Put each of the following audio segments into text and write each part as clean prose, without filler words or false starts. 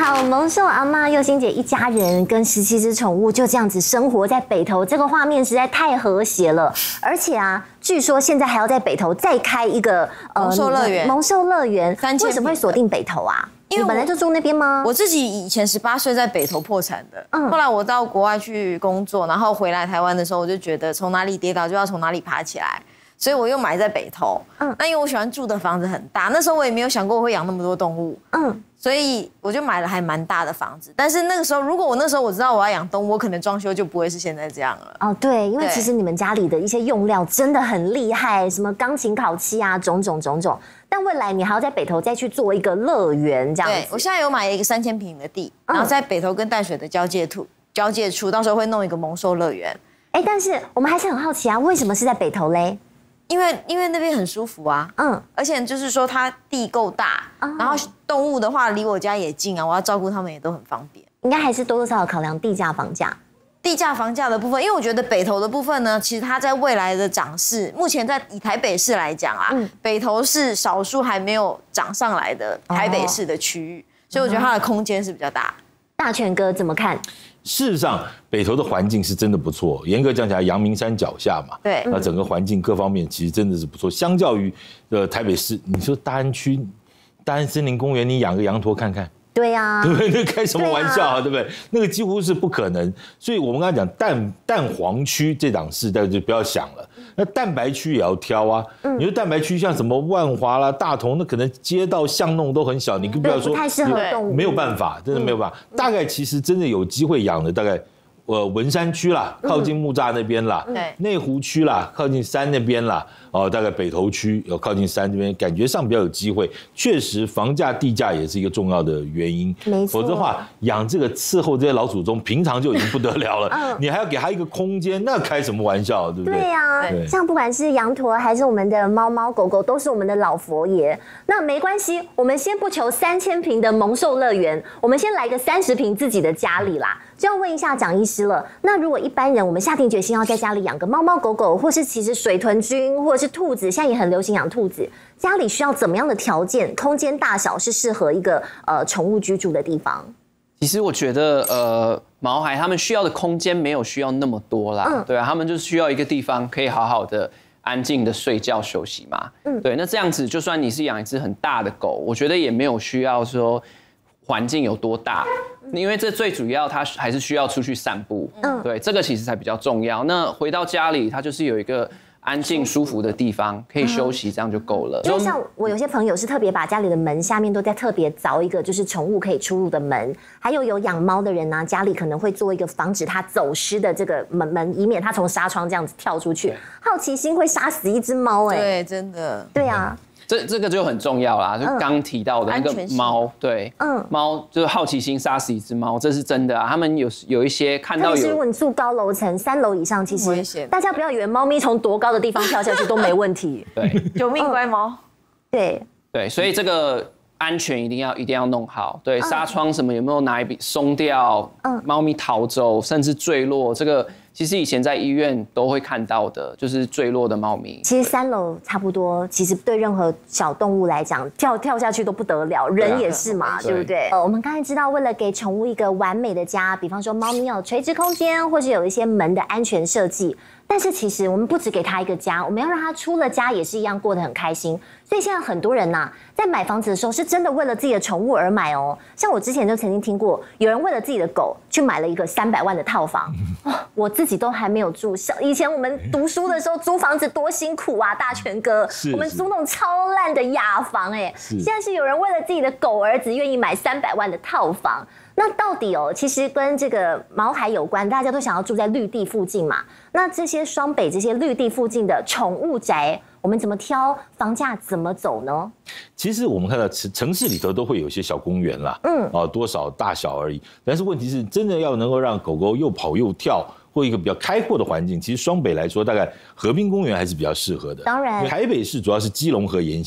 好，蒙秀阿嬷、佑心姐一家人跟17只宠物就这样子生活在北投，这个画面实在太和谐了。而且啊，据说现在还要在北投再开一个蒙秀乐园。 蒙秀乐园 3000 为什么会锁定北投啊？因为本来就住那边吗？ 我自己以前18岁在北投破产的，后来我到国外去工作，然后回来台湾的时候，我就觉得从哪里跌倒就要从哪里爬起来。所以我又买在北投，那因为我喜欢住的房子很大，那时候我也没有想过我会养那么多动物，所以我就买了还蛮大的房子。但是那个时候，如果我那时候我知道我要养动物，我可能装修就不会是现在这样了。 哦，对，因为其实你们家里的一些用料真的很厉害，什么钢琴烤漆啊，种种。但未来你还要在北投再去做一个乐园，这样子。 对，我现在有买了一个3000坪的地，然后在北投跟淡水的交界处，到时候会弄一个蒙兽乐园。 哎，但是我们还是很好奇啊，为什么是在北投嘞？ 因为那边很舒服啊，而且就是说它地够大，然后动物的话离我家也近啊，我要照顾它们也都很方便。 应该还是多多少少考量地价、房价。 地价、房价的部分，因为我觉得北投的部分呢，其实它在未来的涨势，目前以台北市来讲啊，北投是少数还没有涨上来的台北市的区域，所以我觉得它的空间是比较大。 大全哥怎么看？ 事实上，北投的环境是真的不错。严格讲起来，阳明山脚下嘛， 对， 那整个环境各方面其实真的是不错。相较于台北市，你说大安区、大安森林公园，你养个羊驼看看。 对呀， 对不对？那开什么玩笑啊，对不对？那个几乎是不可能。所以我们刚才讲蛋黄区这档事，大家就不要想了。那蛋白区也要挑啊。你说蛋白区像什么万华啦、大同，那可能街道巷弄都很小，你更不要说不太适合动物， 没有办法，真的没有办法。大概其实真的有机会养的，大概文山区啦，靠近木栅那边啦，内湖区啦，靠近山那边啦。大概北投区有靠近山这边，感觉上比较有机会。确实，房价、地价也是一个重要的原因。 没错， 否则的话，养这个伺候这些老祖宗，平常就已经不得了了。你还要给他一个空间，那开什么玩笑，对不对？ 对呀，像不管是羊驼还是我们的猫猫狗狗，都是我们的老佛爷。那没关系，我们先不求3000坪的蒙兽乐园，我们先来个30坪自己的家里啦。就要问一下蒋医师了，那如果一般人我们下定决心要在家里养个猫猫狗狗，或是其实水豚君，或者是兔子，现在也很流行养兔子，家里需要怎么样的条件、空间大小是适合一个宠物居住的地方？ 其实我觉得毛孩他们需要的空间没有需要那么多啦，对啊，他们就是需要一个地方可以好好的安静的睡觉休息嘛，对，那这样子就算你是养一只很大的狗，我觉得也没有需要说环境有多大，因为这最主要它还是需要出去散步，对，这个其实才比较重要。那回到家里，它就是有一个安静舒服的地方可以休息，这样就够了。 因为像我有些朋友是特别把家里的门下面都在特别凿一个就是宠物可以出入的门，还有养猫的人呢，家里可能会做一个防止它走失的这个门，以免它从纱窗这样子跳出去。好奇心会杀死一只猫， 对，真的， 对啊。 这个就很重要啦，就刚提到的那个猫，对，猫就是好奇心杀死一只猫，这是真的啊。他们有一些看到如果你住高楼层3楼以上，其实大家不要以为猫咪从多高的地方跳下去都没问题， 对， 救命乖猫， 对， 所以这个安全一定要弄好，对，纱窗什么有没有哪一笔松掉，猫咪逃走甚至坠落，这个其实以前在医院都会看到的，就是坠落的猫咪。 其实3楼差不多，其实对任何小动物来讲，跳下去都不得了，人也是嘛，对不对？我们刚才知道，为了给宠物一个完美的家，比方说猫咪有垂直空间，或是有一些门的安全设计。但是其实我们不只给它一个家，我们要让它出了家也是一样过得很开心。所以现在很多人呐，在买房子的时候是真的为了自己的宠物而买哦。像我之前就曾经听过，有人为了自己的狗去买了一个300万的套房，我自己都还没有住。以前我们读书的时候租房子多辛苦啊，大全哥，我们租那种超烂的雅房现在是有人为了自己的狗儿子愿意买300万的套房。那到底其实跟这个毛孩有关，大家都想要住在绿地附近嘛。那这些双北这些绿地附近的宠物宅，我们怎么挑？房价怎么走呢？ 其实我们看到城市里头都会有一些小公园啦，多少大小而已。但是问题是，真的要能够让狗狗又跑又跳，或一个比较开阔的环境，其实双北来说，大概河滨公园还是比较适合的。 当然， 台北市主要是基隆河沿线。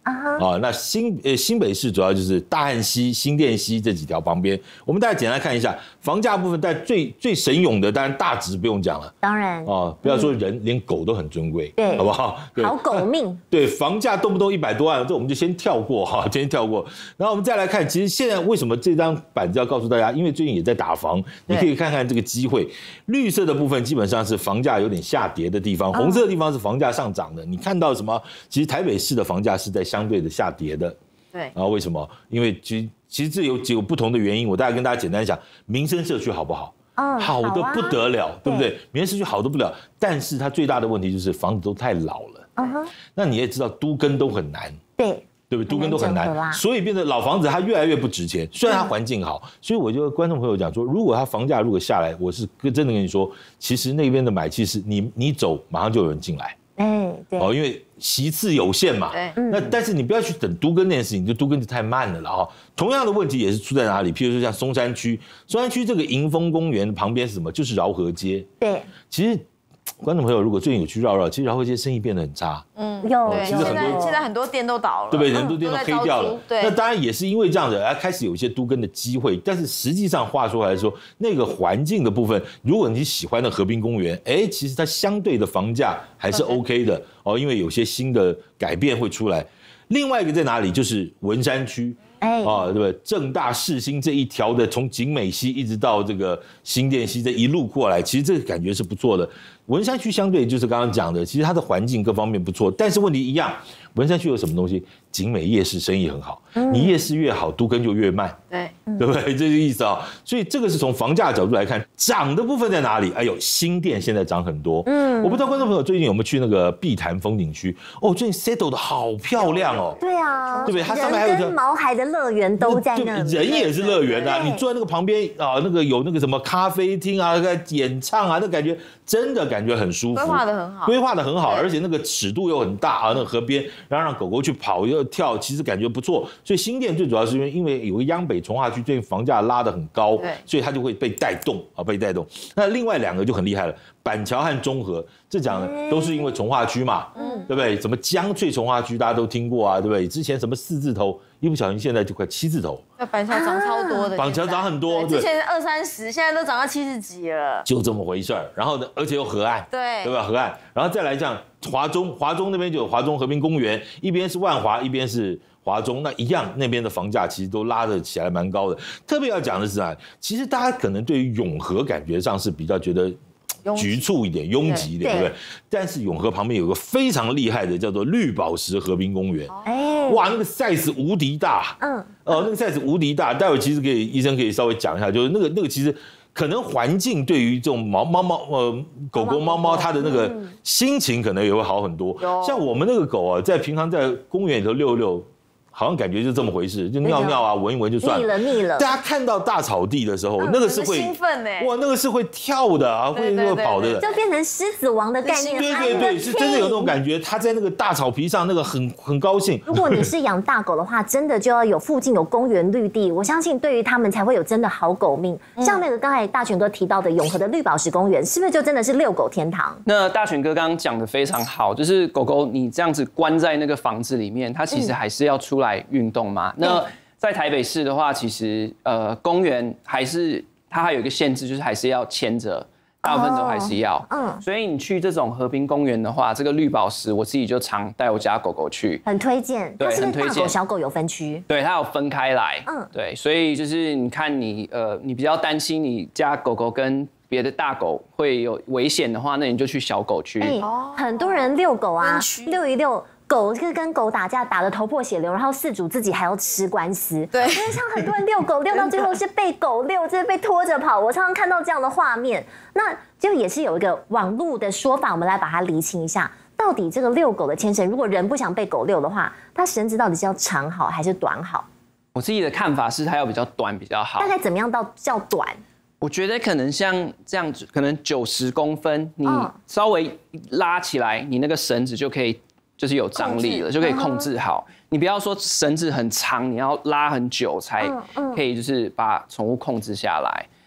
那新北市主要就是大汉溪、新店溪这几条旁边，我们大家简单看一下房价部分，但最神勇的当然大直不用讲了， 当然不要说人，连狗都很尊贵， 对， 好不好？ 好狗命， 对，房价动不动100多万，这我们就先跳过哈，先跳过。然后我们再来看，其实现在为什么这张板子要告诉大家？因为最近也在打房，你可以看看这个机会。绿色的部分基本上是房价有点下跌的地方，红色的地方是房价上涨的。你看到什么？其实台北市的房价是在相对的下跌的。 对， 然后为什么？因为其实这有几个不同的原因，我大概跟大家简单讲，民生社区好不好？好的不得了，对不对？民生社区好的不得了，但是它最大的问题就是房子都太老了。那你也知道，都更都很难。对不对？都更都很难，所以变得老房子它越来越不值钱。虽然它环境好，所以我就跟观众朋友讲说，如果它房价如果下来，我是真的跟你说，其实那边的买气是你走马上就有人进来。 对， 因为席次有限嘛。那但是你不要去等都更那件事情，就都更就太慢了哈。同样的问题也是出在哪里？譬如说像松山区这个迎风公园旁边是什么？就是饶河街。 对， 其实。观众朋友，如果最近有去绕，其实饶河街生意变得很差。 有， 其实现在很多店都倒了， 对不对？很多店都黑掉了。那当然也是因为这样子，开始有一些都更的机会。但是实际上，话说来说，那个环境的部分，如果你喜欢的河滨公园，其实它相对的房价还是 OK 的因为有些新的改变会出来。另外一个在哪里？就是文山区。对不对？正大世新这一条的，从景美溪一直到这个新店溪这一路过来，其实这个感觉是不错的。文山区相对就是刚刚讲的，其实它的环境各方面不错，但是问题一样，文山区有什么东西？景美夜市生意很好，你夜市越好，都更就越慢，对不对？这个意思所以这个是从房价角度来看，涨的部分在哪里？新店现在涨很多。我不知道观众朋友最近有没有去那个碧潭风景区？最近 settle 的好漂亮对啊， 对不对？它上面还有跟毛孩的乐园都在那里， 人也是乐园啊！你坐在那个旁边那个有那个什么咖啡厅啊，演唱啊，那感觉真的感觉很舒服，规划的很好，而且那个尺度又很大那个河边，然后让狗狗去跑又跳，其实感觉不错。所以新店最主要是因为有个央北从化区最近房价拉得很高，所以它就会被带动。那另外2个就很厉害了，板桥和中和，这讲的都是因为从化区嘛，对不对？什么江翠从化区大家都听过对不对？之前什么4字头，一不小心现在就快7字头。 板桥涨超多的， 板桥涨很多， 之前20、30，现在都涨到70几了， 就这么回事儿。然后呢，而且又河岸，对吧？河岸，然后再来讲华中那边就有华中河滨公园，一边是万华，一边是华中，那一样那边的房价其实都拉得起来蛮高的。特别要讲的是其实大家可能对于永和感觉上是比较觉得局促一点、拥挤一点，对不对？但是永和旁边有个非常厉害的，叫做绿宝石河滨公园。哇，那个 size 无敌大。那个 size 无敌大。待会其实医生可以稍微讲一下，就是那个其实可能环境对于这种狗狗、猫猫，它的那个心情可能也会好很多。像我们那个狗在平常在公园里头遛。好像感觉就这么回事，就尿尿闻一闻就算了。 腻了。 大家看到大草地的时候，那个是会兴奋哇，那个是会跳的会跑的， 就变成狮子王的概念。 对，是真的有那种感觉。它在那个大草皮上，那个很高兴。 如果你是养大狗的话，真的就要有附近有公园绿地，我相信对于他们才会有真的好狗命。像那个刚才大全哥提到的永和的绿宝石公园，是不是就真的是遛狗天堂？ 那大全哥刚刚讲的非常好，就是狗狗你这样子关在那个房子里面，它其实还是要出来运动嘛。那在台北市的话，其实公园它还有一个限制，就是还是要牵着，大部分都还是要。所以你去这种河滨公园的话，这个绿宝石我自己就常带我家狗狗去， 很推荐。 对，很推荐。 大狗小狗有分区， 对，它有分开来。对，所以就是你看你比较担心你家狗狗跟别的大狗会有危险的话，那你就去小狗区。 很多人遛狗遛一遛。狗跟狗打架打得头破血流，然后饲主自己还要吃官司。 对， 因为像很多人遛狗遛到最后是被狗遛，就是被拖着跑。我常常看到这样的画面，那就也是有一个网络的说法，我们来把它厘清一下，到底这个遛狗的牵绳，如果人不想被狗遛的话，它绳子到底是要长好还是短好？ 我自己的看法是它要比较短比较好。 大概怎么样到叫短？ 我觉得可能像这样子，可能90公分，你稍微拉起来，你那个绳子就可以。就是有张力了，就可以控制好。你不要说绳子很长，你要拉很久才可以，就是把宠物控制下来。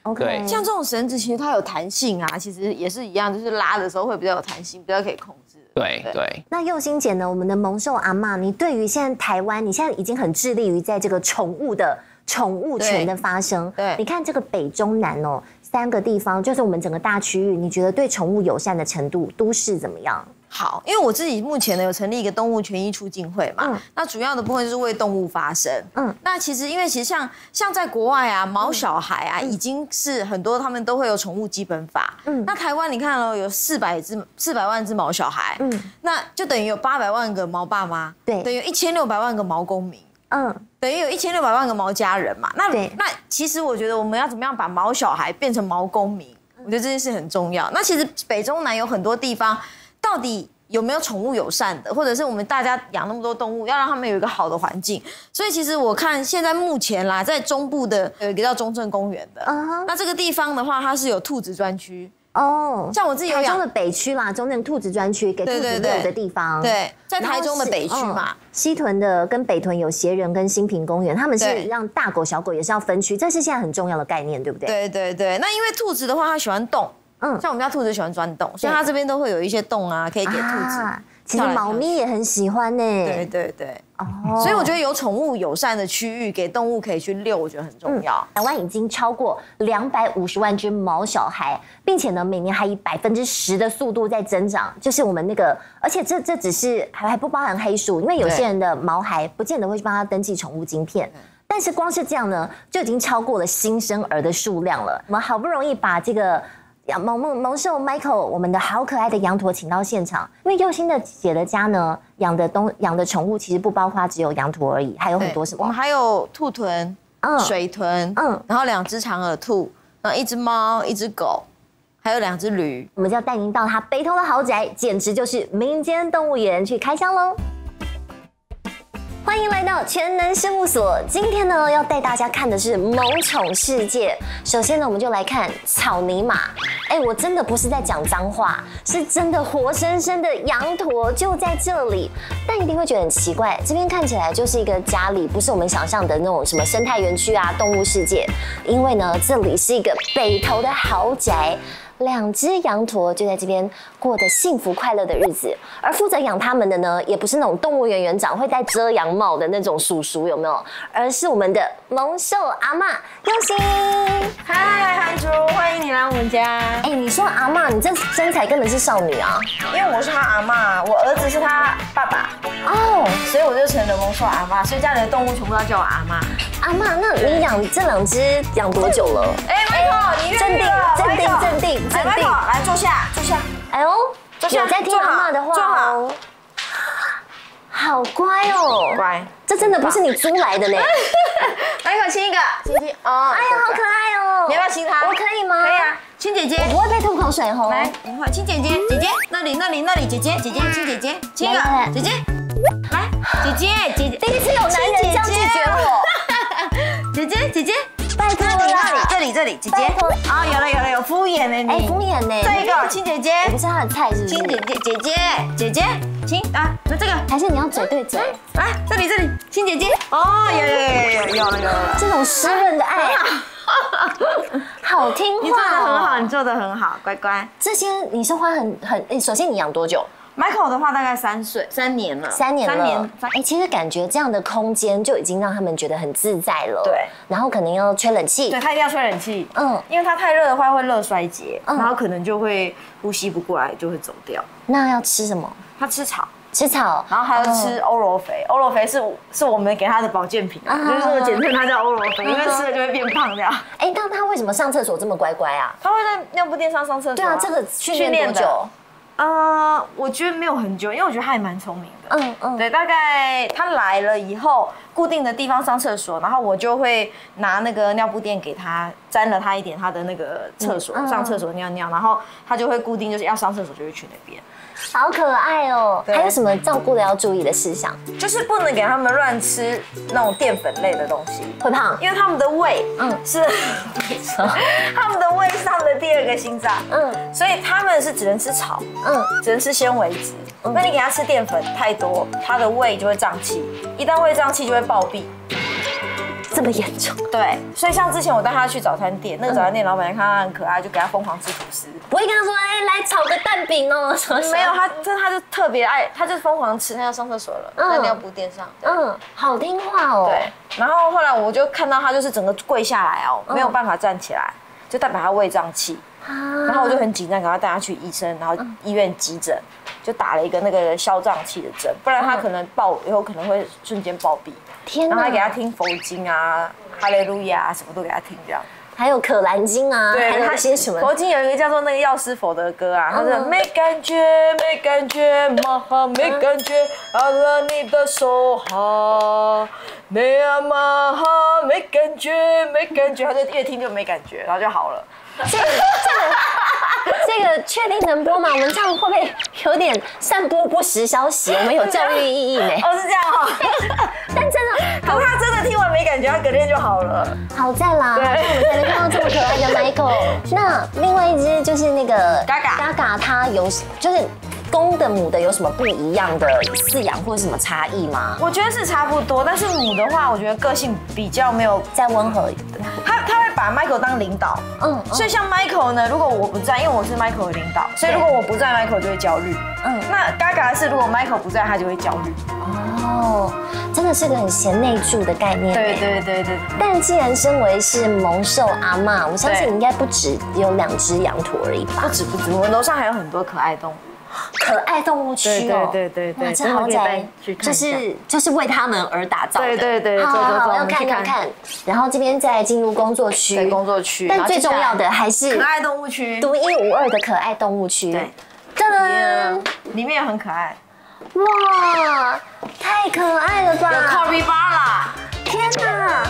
对， 像这种绳子其实它有弹性啊，其实也是一样，就是拉的时候会比较有弹性，比较可以控制。 对。 那佑心姐呢？我们的萌兽阿嬷，你对于现在台湾，你现在已经很致力于在这个宠物权的发声。 对， 你看这个北中南哦3个地方，就是我们整个大区域，你觉得对宠物友善的程度，都市怎么样？ 好，因为我自己目前呢有成立一个动物权益促进会嘛，那主要的部分就是为动物发声。那其实像在国外啊，毛小孩啊，已经是很多他们都会有宠物基本法。那台湾你看哦，有400万只毛小孩，那就等于有800万个毛爸妈，对，等于1600万个毛公民。等于有1600万个毛家人嘛。那其实我觉得我们要怎么样把毛小孩变成毛公民，我觉得这件事很重要。那其实北中南有很多地方，到底有没有宠物友善的，或者是我们大家养那么多动物，要让他们有一个好的环境。所以其实我看现在目前啦，在中部的有一个叫中正公园的，那这个地方的话，它是有兔子专区。像我自己有台中的北区啦，中正兔子专区给兔子遛的地方。 对，在台中的北区嘛， 西屯的跟北屯有协仁跟新平公园，他们是让大狗小狗也是要分区，这是现在很重要的概念，对不对？ 对。那因为兔子的话，它喜欢动。像我们家兔子喜欢钻洞，所以它这边都会有一些洞啊，可以给兔子。 其实猫咪也很喜欢呢。 对。所以我觉得有宠物友善的区域，给动物可以去遛，我觉得很重要。 台湾已经超过250万只毛小孩，并且呢，每年还以10%的速度在增长。就是我们那个，而且这只是还不包含黑数，因为有些人的毛孩不见得会去帮他登记宠物晶片。但是光是这样呢，就已经超过了新生儿的数量了。我们好不容易把这个萌兽 Michael 我们的好可爱的羊驼请到现场，因为佑心的姐的家呢养的宠物其实不包括只有羊驼而已，还有很多什么？ 我们还有兔豚、水豚，然后2只长耳兔，然后1只猫、1只狗，还有2只驴。 我们就要带您到他北投的豪宅，简直就是民间动物园去开箱喽！欢迎来到全能事务所。今天呢，要带大家看的是萌宠世界。首先呢，我们就来看草泥马。我真的不是在讲脏话，是真的活生生的羊驼就在这里。但一定会觉得很奇怪，这边看起来就是一个家里，不是我们想象的那种什么生态园区啊、动物世界。因为呢，这里是一个北投的豪宅。2只羊驼就在这边过得幸福快乐的日子，而负责养它们的呢，也不是那种动物园园长会戴遮阳帽的那种叔叔，有没有？而是我们的萌兽阿嬷佑心。 嗨，韩竹，欢迎你来我们家。 你说阿嬷，你这身材根本是少女啊！ 因为我是她阿嬷，我儿子是他爸爸所以我就成了萌兽阿嬷，所以家里的动物全部都叫我阿嬷。 阿嬷，那你养这2只养多久了 ？Michael，你镇定， 来坐下。 哎呦，坐下，有在听阿嬷的话哦。好乖哦， 乖， 这真的不是你租来的呢。 Michael，亲一个，亲哦。 哎呀，好可爱哦！ 你要不要亲他？ 我可以吗？ 可以啊，亲姐姐。 我不会被吐口水哦。 来，亲姐姐，那里，姐姐，亲姐姐，亲一个，姐姐，来，姐姐， 第一次有男人这样拒绝我。 姐姐， 拜托啦， 这里，姐姐。有敷衍呢你。 敷衍呢。 这一个亲姐姐， 我不是他的菜是不是？ 亲姐姐，亲啊，那这个还是你要嘴对嘴。 来，这里，亲姐姐。有了。 这种湿润的爱，好听话。 你做得很好，乖乖。 这些你是花首先你养多久 ？Michael 的话大概3年了。 3年。其实感觉这样的空间就已经让他们觉得很自在了。 对。 然后可能要吹冷气。 对，他一定要吹冷气。因为他太热的话会热衰竭，然后可能就会呼吸不过来，就会走掉。 那要吃什么？ 他吃草。 然后还要吃欧罗肥。欧罗肥是我们给他的保健品，就是我简称它叫欧罗肥，因为吃了就会变胖掉。 那他为什么上厕所这么乖乖啊？ 他会在尿布垫上厕所。 对啊，这个训练多久？ 我觉得没有很久，因为我觉得他也蛮聪明的。对，大概他来了以后，固定的地方上厕所，然后我就会拿那个尿布垫给他沾了他一点他的那个厕所，上厕所尿，然后他就会固定就是要上厕所就会去那边。 好可爱哦！还有什么照顾的要注意的事项？ 就是不能给他们乱吃那种淀粉类的东西， 会胖， 因为他们的胃是他们的胃是他们的第2个心脏，所以他们是只能吃草，只能吃纤维质。那你给他吃淀粉太多，他的胃就会胀气，一旦胃胀气就会暴毙。 这么严重？ 对，所以像之前我带他去早餐店，那个早餐店老板看他很可爱，就给他疯狂吃吐司， 不会跟他说，来炒个蛋饼哦什么？ 没有，他就特别爱，他就疯狂吃，他要上厕所了，在尿布垫上。 好听话哦。 对，然后后来我就看到他就是整个跪下来哦，没有办法站起来，就代表他胃胀气。然后我就很紧张，赶快带他去医生，然后医院急诊就打了一个那个消胀气的针，不然他可能以后可能会瞬间暴毙。 天哪！ 然后还给他听佛经啊、哈利路亚啊，什么都给他听这样。 还有可兰经啊， 对， 还有些什么？ 佛经有一个叫做那个药师佛的歌啊，他是没感觉，没感觉，玛哈没感觉，阿拉你的手哈，没啊玛哈没感觉，没感觉，他就越听就没感觉，然后就好了。 这个确定能播吗？我们这样会不会有点散播不实消息？我们有教育意义呢。 哦，是这样哦。 但真的， 可是他真的听完没感觉，他隔天就好了。 好在啦， 对， 我们才能看到这么可爱的 Michael。那另外一只就是那个 Gaga， 它有就是公的母的有什么不一样的饲养或者什么差异吗？ 我觉得是差不多，但是母的话，我觉得个性比较没有再温和一点。 他会把 Michael 当领导，所以像 Michael 呢，如果我不在，因为我是 Michael 的领导，所以如果我不在 ，Michael 就会焦虑。那 Gaga 是如果 Michael 不在，他就会焦虑。 哦，真的是个很贤内助的概念。 对。 但既然身为是蒙受阿嬷，我相信应该不止有2只羊驼而已吧？ 不止，我们楼上还有很多可爱动物。 可爱动物区哦， 对， 哇，这豪宅就是为他们而打造的。对，好，要看。然后这边再进入工作区， 对，工作区。 但最重要的还是可爱动物区， 独一无二的可爱动物区。 对， 噔噔， 里面也很可爱。 哇，太可爱了吧！ 有 Capybara， 天哪！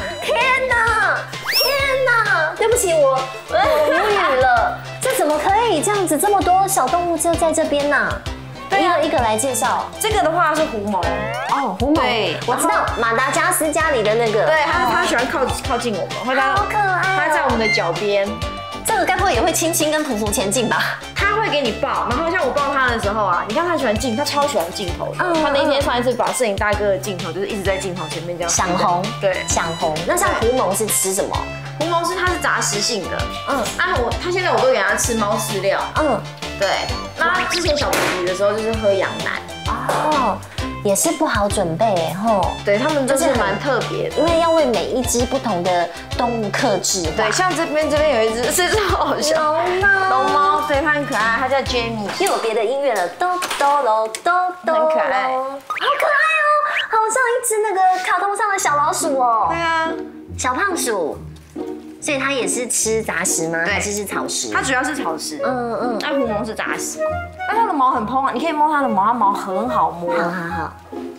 对不起，我无语了。这怎么可以这样子？这么多小动物就在这边呢？一个一个来介绍。 这个的话是狐獴。 哦，狐獴。对，我知道马达加斯加里的那个。 对，他喜欢靠近我们， 好可爱。 他在我们的脚边。 这个该不会也会轻轻跟匍匐前进吧？ 他会给你抱，然后像我抱他的时候啊，你看他超喜欢镜头。他那天上一次把摄影大哥的镜头，就是一直在镜头前面这样。 想红。 对， 想红。那像狐獴是吃什么？ 狐獴它是杂食性的。他现在我都给他吃猫饲料。对。那他之前小 baby 的时候就是喝羊奶。 哦。也是不好准备吼， 对他们就是蛮特别的， 因为要为每一只不同的动物克制。 对，像这边有一只是超好笑，龙猫，对，它很可爱，它叫 Jamie。 又有别的音乐了，哆哆咯哆哆， 很可爱， 好可爱哦，好像一只那个卡通上的小老鼠哦。 对啊， 小胖鼠。所以它也是吃杂食吗？还是草食？ 它主要是草食。那狐獴是杂食。那它的毛很蓬啊，你可以摸它的毛，它毛很好摸。 好。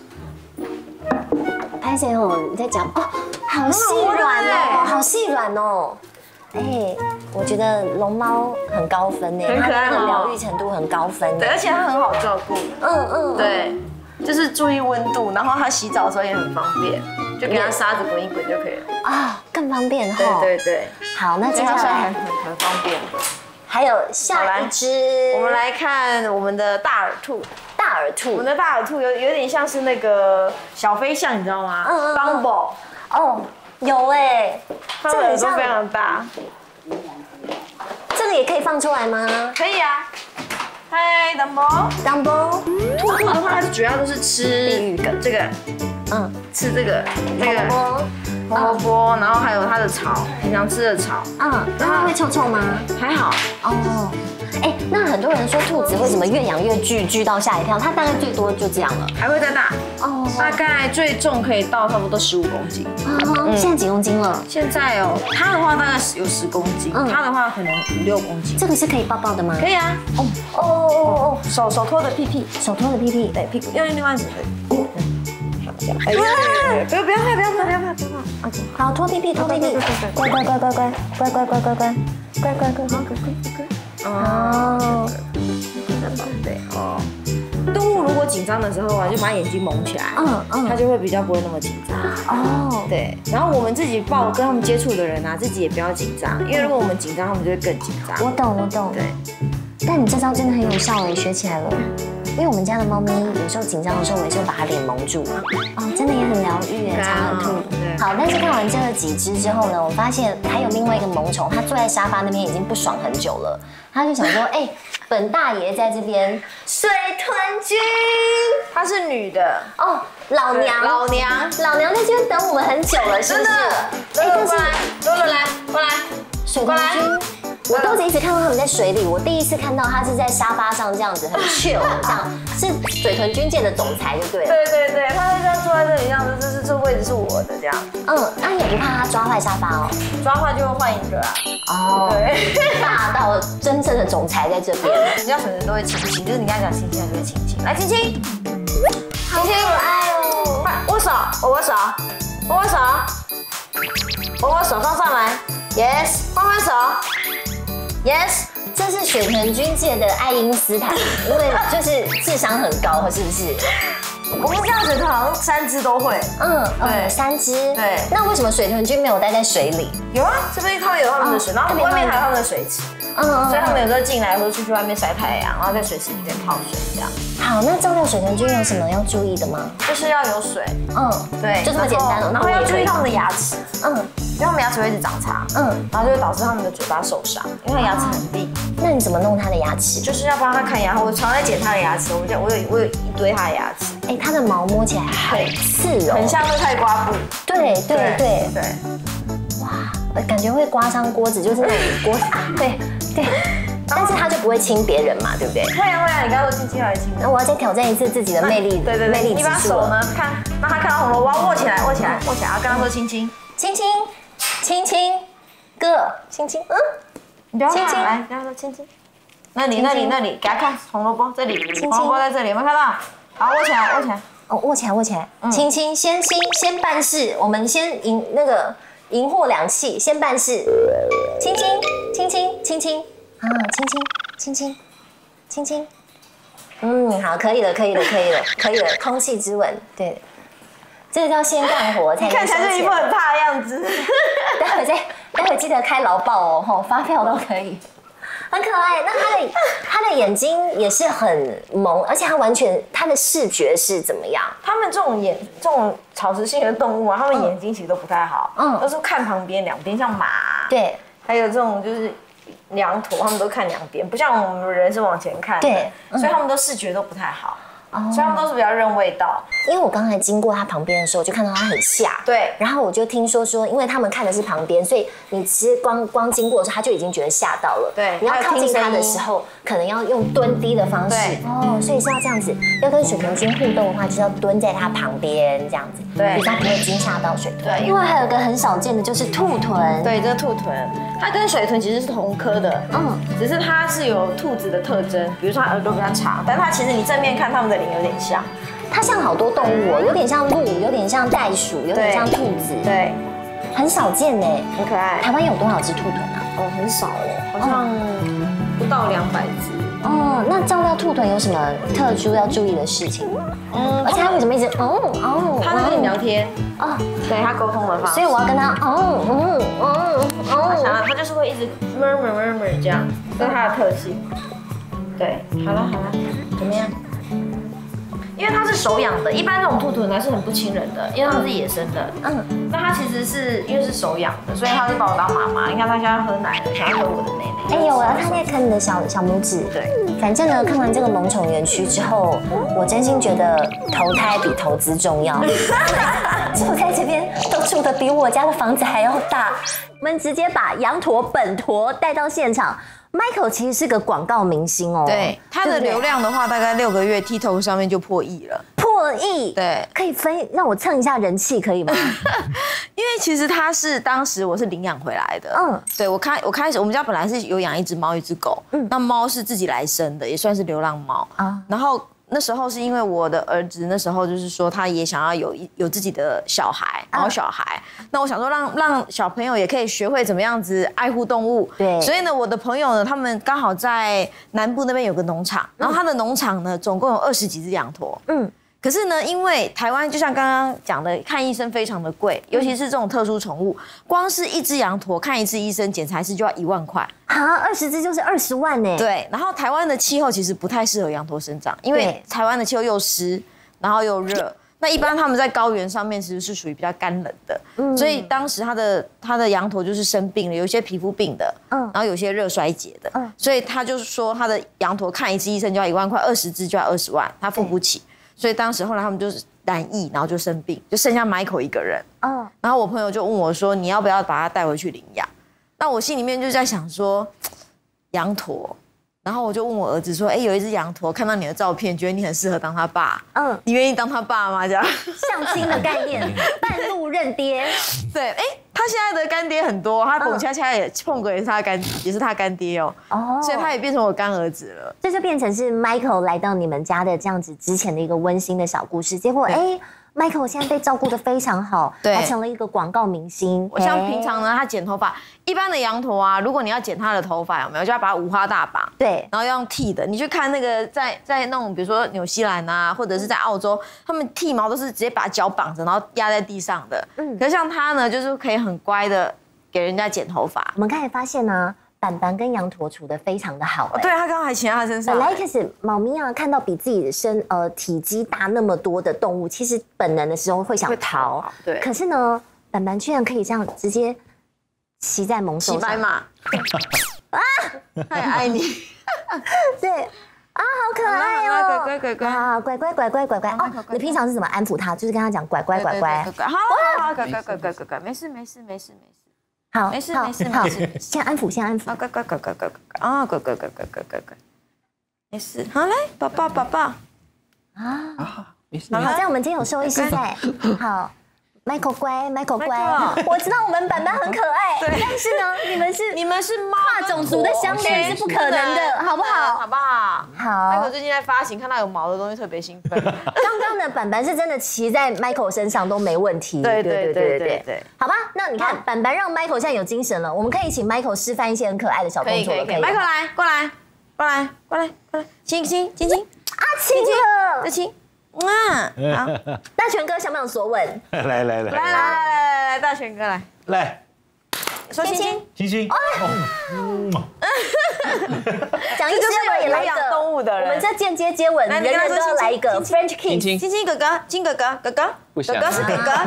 拍谁哦？你在讲哦，好细软哦，好细软哦。我觉得龙猫很高分呢， 很可爱， 它的疗愈程度很高分。 对，而且它很好照顾。对，就是注意温度，然后它洗澡的时候也很方便。就给它沙子滚一滚就可以了啊，更方便哈。 对。 好，那接下来很方便的。 还有下一只， 我们来看我们的大耳兔。我们的大耳兔有点像是那个小飞象，你知道吗？Dumbo。 哦，有哎， 这个耳朵非常大。 这个也可以放出来吗？ 可以啊。嗨 ，Dumbo。兔的话，它主要都是吃地狱梗这个。吃这个红萝卜，然后还有它的草，平常吃的草。 那它会臭吗？ 还好。 哦，那很多人说兔子为什么越养越巨到吓一跳？它大概最多就这样了， 还会再大。大概最重可以到差不多15公斤。 现在几公斤了？ 现在哦，它的话大概有10公斤，它的话可能5、6公斤。 这个是可以抱抱的吗？ 可以啊。手托的屁屁，对，屁股用另外一只可以。不要怕。 好，拖屁屁。乖。哦。 对哦。动物如果紧张的时候啊，就把眼睛蒙起来，它就会比较不会那么紧张。哦。对。然后我们自己抱跟他们接触的人啊，自己也不要紧张，因为如果我们紧张，他们就会更紧张。 我懂。对。但你这招真的很有效哎，学起来了。 因为我们家的猫咪有时候紧张的时候，我也是会把它脸蒙住。哦，真的也很疗愈耶，长耳兔。好，但是看完这几只之后呢，我发现还有另外一个萌宠，它坐在沙发那边已经不爽很久了。他就想说，本大爷在这边，水豚君， 她是女的哦，老娘在这边等我们很久了，是不是？但是露露来，过来， 水豚君。我都一直看到他们在水里，我第一次看到他是在沙发上这样子很 chill， 这样是水豚君界的总裁就对了。 对，他就这样坐在这里，这样子，这位置是我的这样。 那你也不怕他抓坏沙发哦？ 抓坏就会换一个啊。 哦，对，霸道真正的总裁在这边。 人家水豚都会亲亲，就是你刚才讲亲亲，他就会亲亲。来亲亲， 好可爱哦！ 快握手，握手，握手，握手放上来 ，yes， 换手。Yes， 这是水豚君界的爱因斯坦，因为就是智商很高，是不是？ 我们这样水豚好像3只都会。 对，3只。 对。 那为什么水豚君没有待在水里？ 有啊，这边他们有他们的水，然后外面还有他们的水池。所以他们有时候进来或者出去外面晒太阳，然后在水池里面泡水这样。 好，那照料水豚君有什么要注意的吗？ 就是要有水。对， 就这么简单。 然后要注意他们的牙齿。因为他们牙齿会一直长长。然后就会导致他们的嘴巴受伤，因为牙齿很利。 那你怎么弄他的牙齿？ 就是要帮他看牙，我常在剪他的牙齿，我有一堆他的牙齿。 它的毛摸起来很刺哦， 很像是太刮布。 对。哇，感觉会刮伤锅子，就是那种锅子。对。但是他就不会亲别人嘛，对不对？ 会啊，你刚刚说亲还是亲？ 那我要再挑战一次自己的魅力， 对， 魅力指数。 你把手呢，看，让他看到红萝卜，握起来，握起来。刚刚说亲亲， 哥，亲亲， 你不要看，来，跟他说亲亲。那里，给他看红萝卜，这里，红萝卜在这里，有没有看到？好，握起来。 哦，握起来。亲亲，先办事，我们先赢货2气，先办事。亲亲。啊，亲亲。好，可以了，空气之吻，对，这个叫先干活才能收钱。 看起来就一副很怕的样子。 待会记得开劳报哦，发票都可以。很可爱，那它的眼睛也是很萌，而且它的视觉是怎么样？ 他们这种草食性的动物啊，他们眼睛其实都不太好，都是看旁边两边，像马， 对， 还有这种就是羊驼，他们都看两边，不像我们人是往前看的， 对， 所以他们都视觉都不太好。所以他们都是比较认味道。 因为我刚才经过它旁边的时候，就看到它很吓。 对。 然后我就听说，因为他们看的是旁边，所以你其实光经过的时候，他就已经觉得吓到了。 对。 你要靠近它的时候，可能要用蹲低的方式。对。所以是要这样子，要跟水豚君互动的话，就是要蹲在它旁边这样子。对。比较不会惊吓到水豚。对。另外还有个很少见的就是兔豚。 对，这个兔豚，它跟水豚其实是同科的。只是它是有兔子的特征，比如说它耳朵比较长，但它其实你正面看它们的脸有点像。 它像好多动物有点像鹿，有点像袋鼠，有点像兔子， 对， 很少见呢， 很可爱。 台湾有多少只兔豚啊？ 很少好像不到200只。 那照料兔豚有什么特殊要注意的事情吗？而且它为什么一直它在跟你聊天对，它沟通的方式， 所以我要跟它它就是会一直 murmur 这样，这是它的特性。对，好了，怎么样？因为它是手养的，一般这种兔豚呢是很不亲人的，因为它们是野生的。那它其实是因为是手养的，所以它是把我当妈妈。你看它现在喝奶了，想要喝我的奶奶。 有啊，它在啃你的小拇指。对，反正呢，看完这个萌宠园区之后，我真心觉得投胎比投资重要。住在这边都住得比我家的房子还要大。我们直接把羊驼本驼带到现场。Michael 其实是个广告明星哦， 对，他的流量的话，大概6个月 TikTok 上面就破亿了。 破亿， 对， 可以让我蹭一下人气，可以吗？ 因为其实他是当时我是领养回来的，对我开始我们家本来是有养一只猫一只狗，那猫是自己来生的，也算是流浪猫啊，然后。那时候是因为我的儿子那时候就是说他也想要有自己的小孩，毛小孩。那我想说让小朋友也可以学会怎么样子爱护动物。 对。 所以呢，我的朋友呢，他们刚好在南部那边有个农场，然后他的农场呢，总共有20几只羊驼。可是呢，因为台湾就像刚刚讲的，看医生非常的贵，尤其是这种特殊宠物，光是一只羊驼看一次医生，检查一次就要1万块。 啊，20只就是20万呢。 对，然后台湾的气候其实不太适合羊驼生长，因为台湾的气候又湿，然后又热。那一般他们在高原上面其实是属于比较干冷的，所以当时他的羊驼就是生病了，有一些皮肤病的，然后有些热衰竭的，所以他就是说他的羊驼看一次医生就要1万块，20只就要20万，他付不起，所以当时后来他们就是染疫，然后就生病，就剩下 Michael 一个人，然后我朋友就问我说，你要不要把他带回去领养？那我心里面就在想说，羊驼。然后我就问我儿子说：“哎，有一只羊驼，看到你的照片，觉得你很适合当他爸，你愿意当他爸吗？”这样相亲的概念，半路认爹。 对，哎，他现在的干爹很多，他彭恰恰也碰过，也是他干爹哦，所以他也变成我干儿子了。 这就变成是 Michael 来到你们家的这样子之前的一个温馨的小故事，结果Michael 现在被照顾得非常好， 对， 还成了一个广告明星。 我像平常呢，他剪头发，一般的羊驼啊，如果你要剪他的头发，有没有就要把它五花大绑， 对， 然后要用剃的。你去看那个在那种比如说纽西兰啊，或者是在澳洲，他们剃毛都是直接把脚绑着，然后压在地上的。可是像他呢，就是可以很乖的给人家剪头发。 我们刚才发现呢。板板跟羊驼处得非常的好， 对，他刚刚还骑在他身上。 本来可是猫咪啊，看到比自己的体积大那么多的动物，其实本能的时候会想逃，对。可是呢，板板居然可以这样直接骑在猛兽上， 骑白马啊，他也爱你， 对啊，好可爱哦， 乖啊，乖哦，你平常是怎么安抚他？就是跟他讲乖，好， 乖，没事。 好， 没事， 先安抚。 啊，乖，啊，乖，没事，好来，宝宝， 啊，没事。好在我们今天有兽医师在，好 ，Michael 乖，我知道我们板板很可爱，但是呢，你们是跨种族的相恋是不可能的，好不好？好。 Michael 最近在发情，看到有毛的东西特别兴奋。 刚刚的板板是真的骑在 Michael 身上都没问题。对。好吧，那你看板板让 Michael 现在有精神了，我们可以请 Michael 示范一些很可爱的小动作了。可以。 Michael 来，过来，亲， 啊，亲了， 再亲。 好，大全哥想不想索吻？ 来， 大全哥来， 说亲， 讲一些也来一个动物的人， 我们这间接接吻，人人都要来一个 French kiss。 亲哥哥，金哥哥， 不想， 哥是哥哥，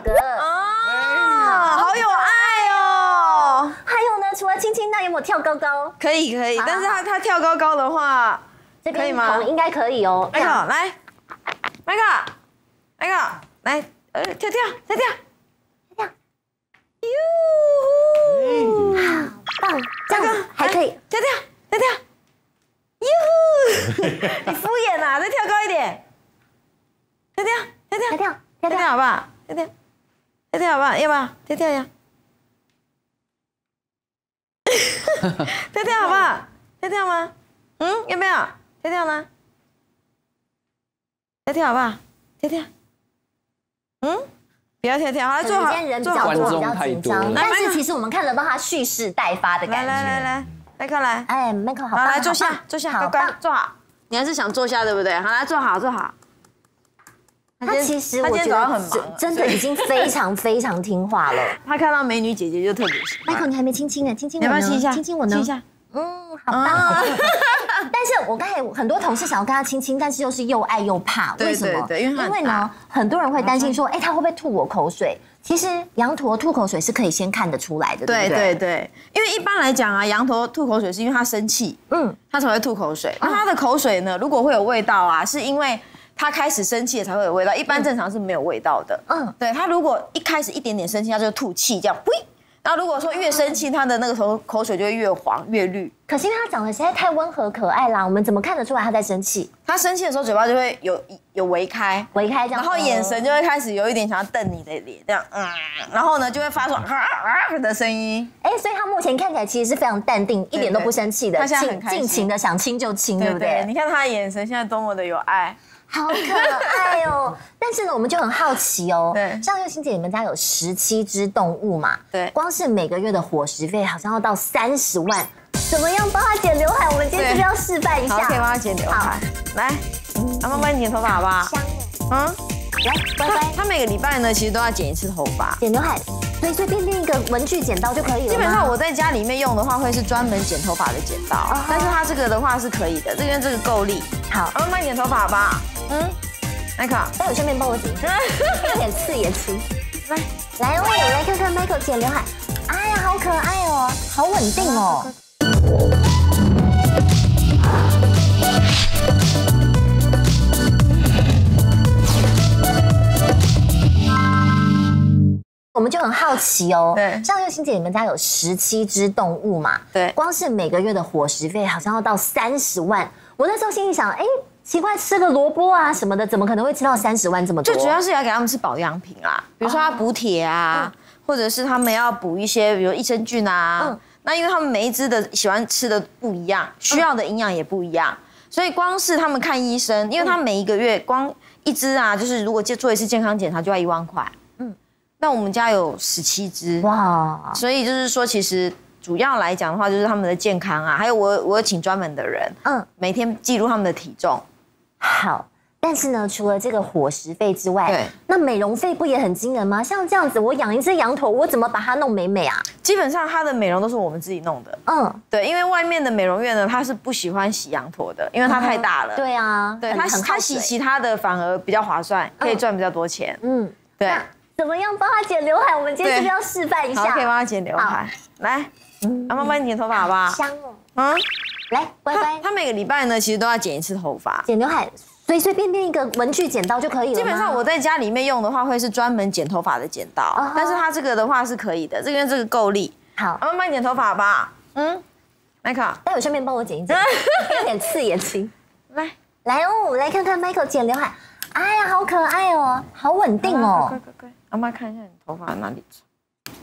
哦， 好有爱哦。 还有呢，除了亲，那有没有跳高高？ 可以，但是他跳高高的话， 这可以吗？ 应该可以哦。 Michael 来。Michael，来，跳， 好棒，这样子还可以， 跳，哟呼，你敷衍啊，再跳高一点，跳，好不好？跳好不好？要不要？跳呀，跳好不好？跳吗？要不要？跳吗？跳好不好？跳，不要跳，好，来坐好。 今天人比较多，比较紧张，但是其实我们看得到他蓄势待发的感觉。 来，Michael 来， 哎 ，Michael 好棒， 来坐下，乖，坐好。你还是想坐下对不对？好，来坐好。 他其实我觉得真的已经非常听话了。 他看到美女姐姐就特别喜欢。 Michael，你还没亲亲呢，亲我呢？ 要不要亲一下？ 亲我呢？ 亲一下。 好棒。但是我刚才很多同事想要跟他亲，但是又是又爱又怕，为什么？ 对，因为呢，很多人会担心说，他会不会吐我口水？其实羊驼吐口水是可以先看得出来的，对不对？ 对，因为一般来讲啊，羊驼吐口水是因为它生气，它才会吐口水。那它的口水呢，如果会有味道啊，是因为它开始生气了才会有味道，一般正常是没有味道的。对，它如果一开始一点点生气，它就吐气这样，呸。然后如果说越生气，它的那个口水就会越黄越绿。 可是因为它长得实在太温和可爱啦，我们怎么看得出来它在生气？ 它生气的时候，嘴巴就会有微开这样， 然后眼神就会开始有一点想要瞪你的脸，这样，然后呢就会发出的声音。 所以它目前看起来其实是非常淡定，一点都不生气的， 它现在很开心， 尽情的想亲就亲，对不对？ 你看它的眼神现在多么的有爱。 好可爱哦！但是呢，我们就很好奇哦。对，像佑欣姐，你们家有17只动物嘛？ 对， 光是每个月的伙食费好像要到30万。怎么样帮她剪刘海？我们今天是不是要示范一下？ 好，可以帮她剪刘海。来，阿妈帮你剪头发好不好？ 香。来，乖。 她每个礼拜呢，其实都要剪一次头发。 剪刘海。 随随便便一个文具剪刀就可以了吗？ 基本上我在家里面用的话，会是专门剪头发的剪刀，但是它这个的话是可以的，这边这个够力。 好， 慢慢剪头发吧。来看， 待会顺便帮我剪，有点刺眼睛。来哦，来看看 Michael 剪刘海，哎呀，好可爱哦，好稳定哦。我们就很好奇哦， 对， 像佑欣姐，你们家有17只动物嘛？ 对， 光是每个月的伙食费好像要到30万。我那时候心里想，哎，奇怪，吃个萝卜啊什么的，怎么可能会吃到30万这么多？ 最主要是要给他们吃保养品啦，比如说要补铁啊，或者是他们要补一些，比如益生菌啊。那因为他们每一只的喜欢吃的不一样，需要的营养也不一样，所以光是他们看医生，因为他每一个月光一只啊，就是如果做一次健康检查就要1万块。那我们家有17只，哇！所以就是说，其实主要来讲的话，就是他们的健康啊，还有我有请专门的人，每天记录他们的体重。 好，但是呢，除了这个伙食费之外， 对， 那美容费不也很惊人吗？像这样子，我养一只羊头，我怎么把它弄美美啊？ 基本上它的美容都是我们自己弄的，对，因为外面的美容院呢，它是不喜欢洗羊驼的，因为它太大了。 对啊， 对，它洗其他的反而比较划算，可以赚比较多钱。对。 怎么样帮他剪刘海？我们今天是不是要示范一下？ 好，可以帮他剪刘海。来，妈妈你剪头发好不好？ 香哦。来，乖乖。 他每个礼拜呢，其实都要剪一次头发。 剪刘海，随随便便一个文具剪刀就可以了吗？ 基本上我在家里面用的话，会是专门剪头发的剪刀，但是它这个的话是可以的，这边这个够力。 好， 妈妈剪头发好不好？来看， 待会顺便帮我剪一剪，有点刺眼睛。来哦，来看看 Michael 剪刘海，哎呀，好可爱哦，好稳定哦。 乖。妈妈看一下你头发哪里长。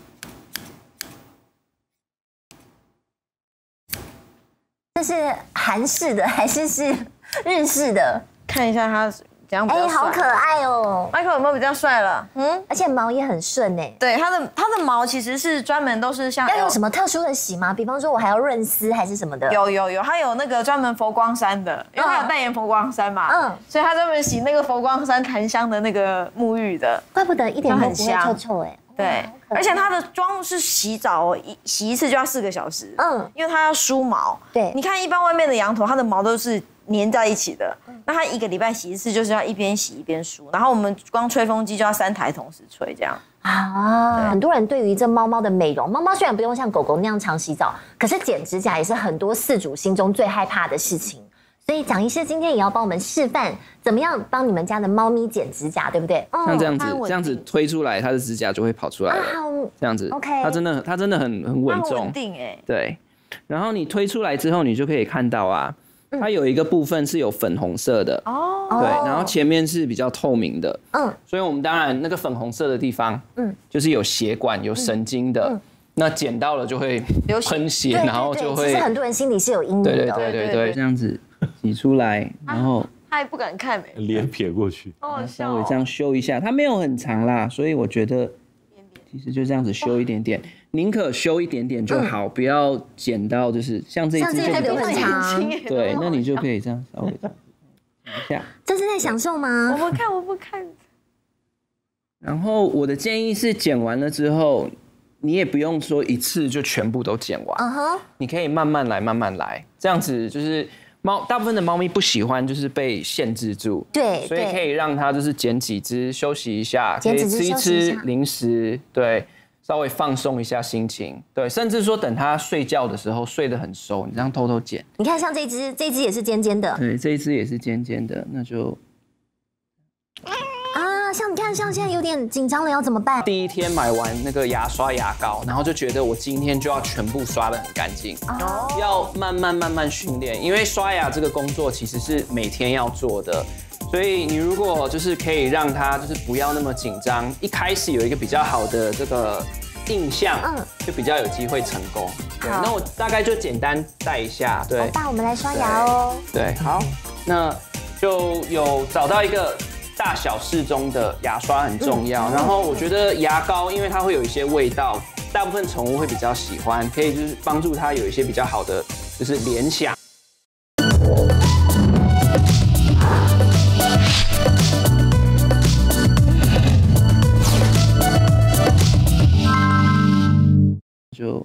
这是韩式的还是日式的？ 看一下它怎样比较帅。 好可爱哦 ！Michael 有没有比较帅了？ 而且毛也很顺哎。 对，它的毛其实是专门都是像要用什么特殊的洗吗？比方说我还要润丝还是什么的？ 有，它有那个专门佛光山的，因为它有代言佛光山嘛，所以它专门洗那个佛光山檀香的那个沐浴的， 怪不得一点都不会臭臭哎。 对，而且它的妆是洗澡洗一次就要4个小时，因为它要梳毛。对，你看一般外面的羊头，它的毛都是粘在一起的，那它1个礼拜洗一次，就是要一边洗一边梳，然后我们光吹风机就要3台同时吹，这样。 很多人对于这猫猫的美容，猫猫虽然不用像狗狗那样常洗澡，可是剪指甲也是很多饲主心中最害怕的事情。所以蒋医师今天也要帮我们示范怎么样帮你们家的猫咪剪指甲，对不对？ 像这样子推出来，它的指甲就会跑出来了。这样子 ，OK， 它真的很稳重， 稳定哎。 对，然后你推出来之后，你就可以看到啊，它有一个部分是有粉红色的对，然后前面是比较透明的，所以我们当然那个粉红色的地方，就是有血管、有神经的。那剪到了就会喷血，然后就会。 其实很多人心里是有阴影的。 对，这样子挤出来，然后他也不敢看脸撇过去， 稍微这样修一下，它没有很长啦，所以我觉得其实就这样子修一点点，宁可修一点点就好，不要剪到就是像这一只就留很长。 对，那你就可以这样稍微一下。 这是在享受吗？ 我不看。 然后我的建议是剪完了之后。你也不用说一次就全部都剪完，你可以慢慢来，这样子就是大部分的猫咪不喜欢就是被限制住， 对， 所以可以让它就是剪几只休息一下，可以吃一吃零食，对，稍微放松一下心情，对，甚至说等它睡觉的时候睡得很熟，你这样偷偷剪。 你看像这一只也是尖尖的， 对，这一只也是尖尖的，那就。 像你看，像现在有点紧张了，要怎么办？ 第一天买完那个牙刷牙膏，然后就觉得我今天就要全部刷得很干净，要慢慢训练，因为刷牙这个工作其实是每天要做的，所以你如果就是可以让它就是不要那么紧张，一开始有一个比较好的这个印象，就比较有机会成功。对，那我大概就简单带一下，对。 欧巴，我们来刷牙哦。 对，好，那就有找到一个。大小适中的牙刷很重要，然后我觉得牙膏，因为它会有一些味道，大部分宠物会比较喜欢，可以就是帮助它有一些比较好的就是联想。 就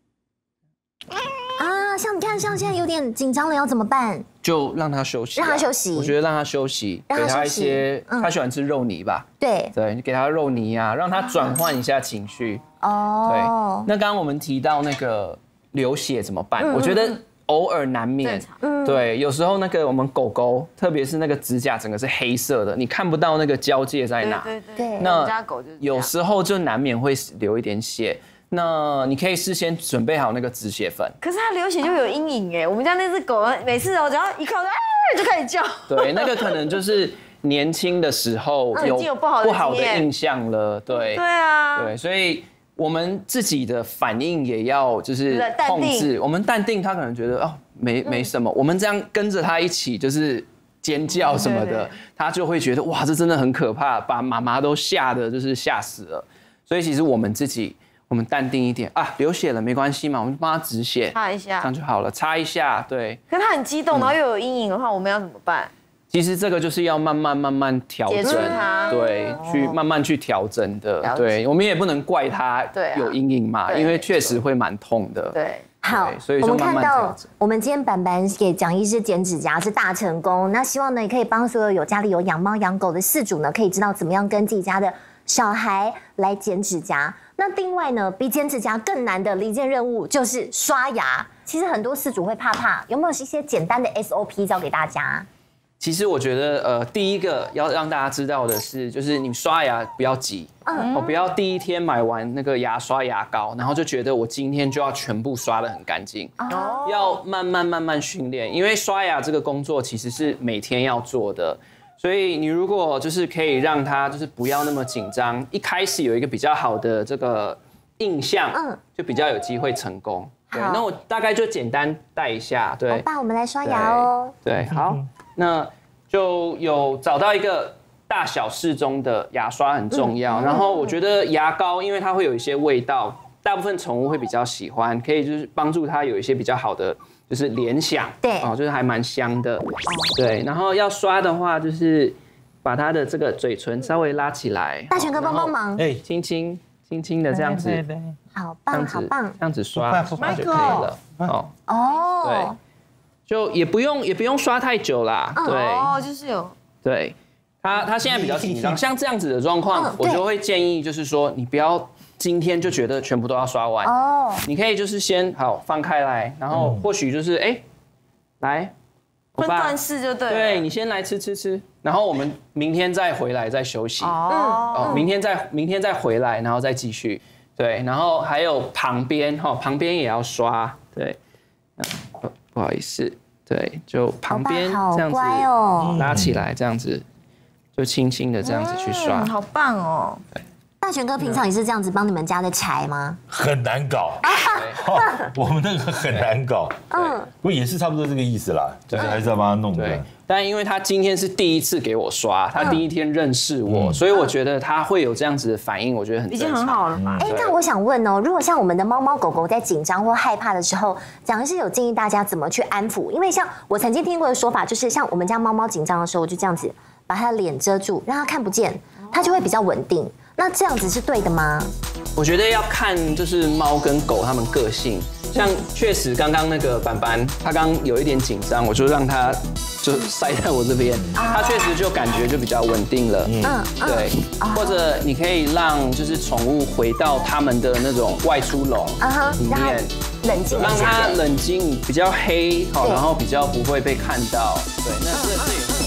像你看，像现在有点紧张了，要怎么办？ 就让他休息， 让他休息。 我觉得让他休息，给他一些，他喜欢吃肉泥吧？ 对， 你给他肉泥啊，让他转换一下情绪。哦，对。那刚刚我们提到那个流血怎么办？我觉得偶尔难免。对，有时候那个我们狗狗，特别是那个指甲整个是黑色的，你看不到那个交界在哪。 对。 那我家狗就是有时候就难免会流一点血。那你可以事先准备好那个止血粉。 可是它流血就有阴影哎，我们家那只狗每次只要一靠就开始叫。 对，那个可能就是年轻的时候有不好的印象了。对。 对啊。 对，所以我们自己的反应也要就是控制。我们淡定，他可能觉得没什么。我们这样跟着他一起就是尖叫什么的，他就会觉得哇，这真的很可怕，把妈妈都吓得就是吓死了。所以其实我们自己。我们淡定一点啊，流血了没关系嘛，我们帮他止血， 擦一下， 这样就好了，擦一下，对。 可是他很激动，然后又有阴影的话，我们要怎么办？ 其实这个就是要慢慢调整，对，去慢慢去调整的，对，我们也不能怪他有阴影嘛，因为确实会蛮痛的， 对。 好， 所以我们看到我们今天板给蒋医师剪指甲是大成功，那希望呢也可以帮所有家里有养猫养狗的饲主呢，可以知道怎么样跟自己家的小孩来剪指甲。那另外呢，比剪指甲更难的一件任务就是刷牙。其实很多饲主会怕，有没有一些简单的 SOP 教给大家？ 其实我觉得，第一个要让大家知道的是，就是你刷牙不要急，不要第一天买完那个牙刷牙膏，然后就觉得我今天就要全部刷得很干净，要慢慢训练，因为刷牙这个工作其实是每天要做的。所以你如果就是可以让他就是不要那么紧张，一开始有一个比较好的这个印象，就比较有机会成功。对，那我大概就简单带一下。对， 好吧，我们来刷牙哦。 对，好，那就有找到一个大小适中的牙刷很重要。然后我觉得牙膏，因为它会有一些味道，大部分宠物会比较喜欢，可以就是帮助它有一些比较好的。就是联想， 对， 就是还蛮香的，对。然后要刷的话，就是把它的这个嘴唇稍微拉起来， 大全哥帮忙， 轻轻的这样子， 好棒， 这样子刷就可以了。对，就也不用刷太久啦，对， 就是有， 对，他现在比较紧张，像这样子的状况，我就会建议就是说你不要。今天就觉得全部都要刷完你可以就是先好放开来，然后或许就是来分段式就对了， 对你先来吃，然后我们明天再回来再休息明天再回来，然后再继续对，然后还有旁边也要刷对，不好意思对，就旁边这样子拉起来这样子，就轻轻的这样子去刷， 好棒哦。 大全哥平常也是这样子帮你们家的柴吗？ 很难搞，我们那个很难搞，不过也是差不多这个意思啦，就是还是要帮他弄的。 但因为他今天是第一次给我刷，他第一天认识我，所以我觉得他会有这样子的反应，我觉得很正常， 已经很好了嘛。 那我想问哦，如果像我们的猫猫狗狗在紧张或害怕的时候，蒋医师有建议大家怎么去安抚？因为像我曾经听过的说法，就是像我们家猫猫紧张的时候，我就这样子把它的脸遮住，让它看不见，它就会比较稳定。那这样子是对的吗？ 我觉得要看就是猫跟狗它们个性，像确实刚刚那个板板，他刚有一点紧张，我就让他就塞在我这边，他确实就感觉就比较稳定了。对，或者你可以让就是宠物回到他们的那种外出笼里面， 冷静， 让它冷静，比较黑，好，然后比较不会被看到。对，那这也是。